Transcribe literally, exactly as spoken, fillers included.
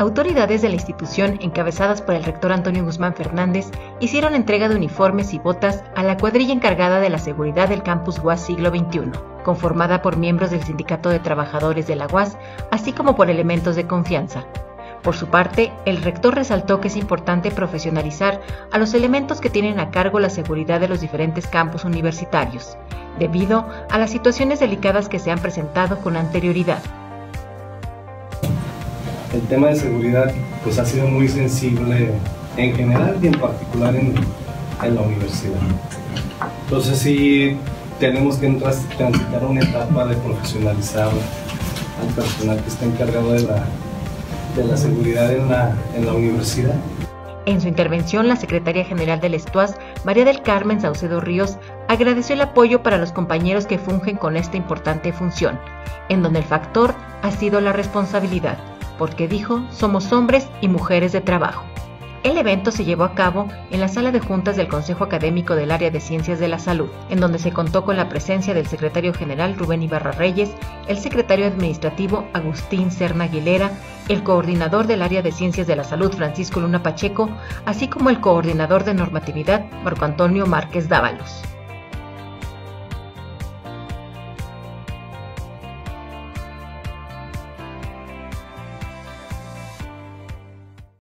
Autoridades de la institución, encabezadas por el rector Antonio Guzmán Fernández, hicieron entrega de uniformes y botas a la cuadrilla encargada de la seguridad del campus U A S Siglo veintiuno, conformada por miembros del Sindicato de Trabajadores de la U A S, así como por elementos de confianza. Por su parte, el rector resaltó que es importante profesionalizar a los elementos que tienen a cargo la seguridad de los diferentes campus universitarios, debido a las situaciones delicadas que se han presentado con anterioridad. El tema de seguridad pues ha sido muy sensible en general y en particular en, en la universidad. Entonces sí tenemos que transitar una etapa de profesionalizar al personal que está encargado de la, de la seguridad en la, en la universidad. En su intervención, la secretaria general del ESTUAS, María del Carmen Saucedo Ríos, agradeció el apoyo para los compañeros que fungen con esta importante función, en donde el factor ha sido la responsabilidad, porque dijo, somos hombres y mujeres de trabajo. El evento se llevó a cabo en la sala de juntas del Consejo Académico del Área de Ciencias de la Salud, en donde se contó con la presencia del secretario general Rubén Ibarra Reyes, el secretario administrativo Agustín Serna Aguilera, el coordinador del Área de Ciencias de la Salud Francisco Luna Pacheco, así como el coordinador de normatividad Marco Antonio Márquez Dávalos.